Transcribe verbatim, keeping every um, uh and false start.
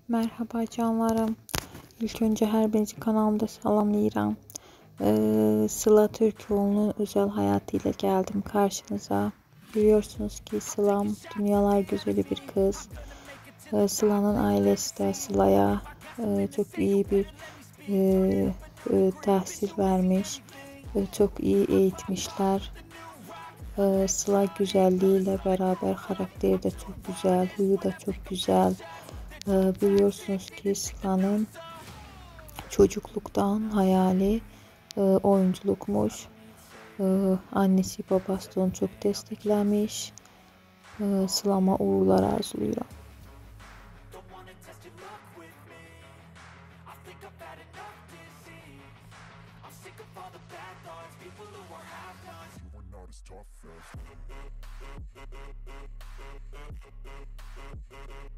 Merhaba canlarım. İlk önce her birinizi kanalımda salamlayıram. Ee, Sıla Türkoğlu'nun özel hayatıyla geldim karşınıza. Biliyorsunuz ki Sıla dünyalar güzeli bir kız. Ee, Sıla'nın ailesi de Sıla'ya e, çok iyi bir e, e, tahsil vermiş. E, çok iyi eğitmişler. Ee, Sıla güzelliğiyle beraber karakteri de çok güzel, huyu da çok güzel. Ee, biliyorsunuz ki Sıla'nın çocukluktan hayali e, oyunculukmuş. Ee, annesi babası da onu çok desteklemiş. Ee, Sıla'ma uğurlar arzuluyorum. Tough as